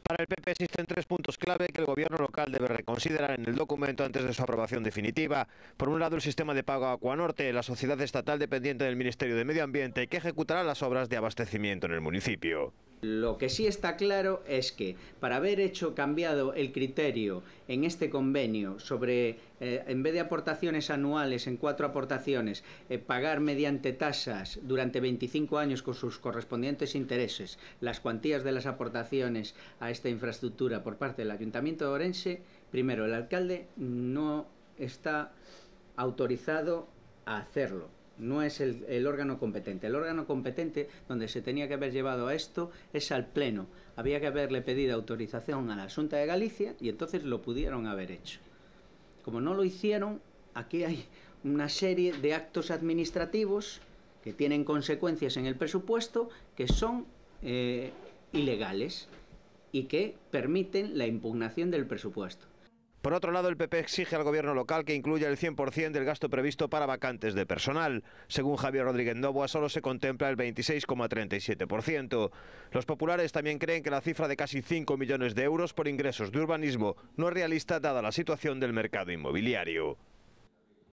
Para el PP existen 3 puntos clave que el gobierno local debe reconsiderar en el documento antes de su aprobación definitiva. Por un lado, el sistema de pago Aquanorte, la sociedad estatal dependiente del Ministerio de Medio Ambiente que ejecutará las obras de abastecimiento en el municipio. Lo que sí está claro es que para haber cambiado el criterio en este convenio sobre, en vez de aportaciones anuales en 4 aportaciones, pagar mediante tasas durante 25 años con sus correspondientes intereses las cuantías de las aportaciones a esta infraestructura por parte del Ayuntamiento de Ourense, primero, el alcalde no está autorizado a hacerlo. No es el órgano competente. El órgano competente donde se tenía que haber llevado a esto es al Pleno. Había que haberle pedido autorización a la Xunta de Galicia y entonces lo pudieron haber hecho. Como no lo hicieron, aquí hay una serie de actos administrativos que tienen consecuencias en el presupuesto que son ilegales y que permiten la impugnación del presupuesto. Por otro lado, el PP exige al gobierno local que incluya el 100% del gasto previsto para vacantes de personal. Según Javier Rodríguez Novoa, solo se contempla el 26,37%. Los populares también creen que la cifra de casi 5 millones de euros por ingresos de urbanismo no es realista dada la situación del mercado inmobiliario.